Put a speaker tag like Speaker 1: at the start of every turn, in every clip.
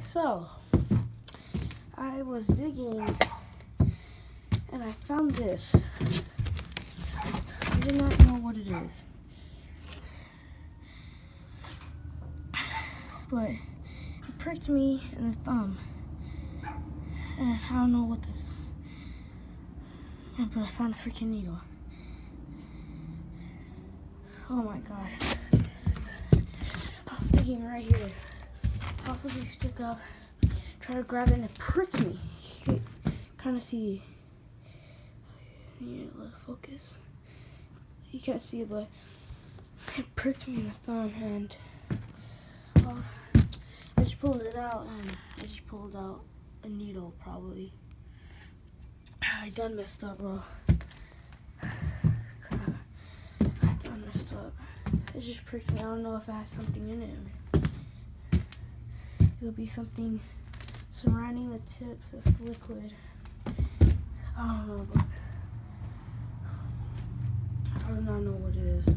Speaker 1: So, I was digging and I found this. I did not know what it is, but it pricked me in the thumb. And I don't know what this, but I found a freaking needle. Oh my god. I was digging right here. It's also just stick up, try to grab it, and it pricked me. You can kind of see. I need to let it focus. You can't see it, but it pricked me in the thumb, and I just pulled it out, and I just pulled out a needle, probably. I done messed up, bro. Crap. I done messed up. It just pricked me. I don't know if it has something in it. It'll be something surrounding the tip that's liquid. I don't know, but I do not know what it is.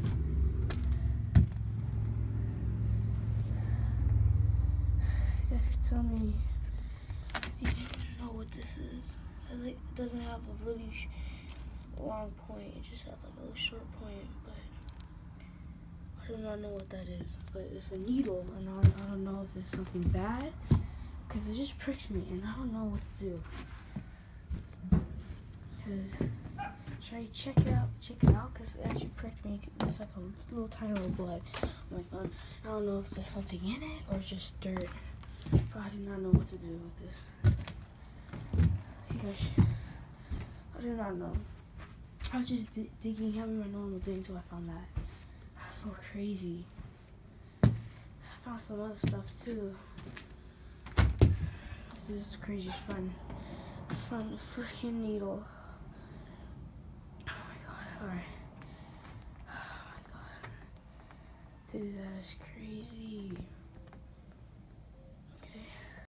Speaker 1: You guys can tell me if you know what this is. It doesn't have a really long point. It just has like a little short point, but I do not know what that is. But it's a needle, and I don't know if it's something bad, because it just pricked me, and I don't know what to do. Because should I check it out? Because it actually pricked me. There's like a little tiny little blood on my thumb. I don't know if there's something in it or just dirt. But I do not know what to do with this. You guys, I do not know. I was just digging, having my normal day until I found that. That's so crazy. I found some other stuff too. This is the craziest fun. I found a freaking needle. Oh my god, alright. Oh my god. Dude, that is crazy.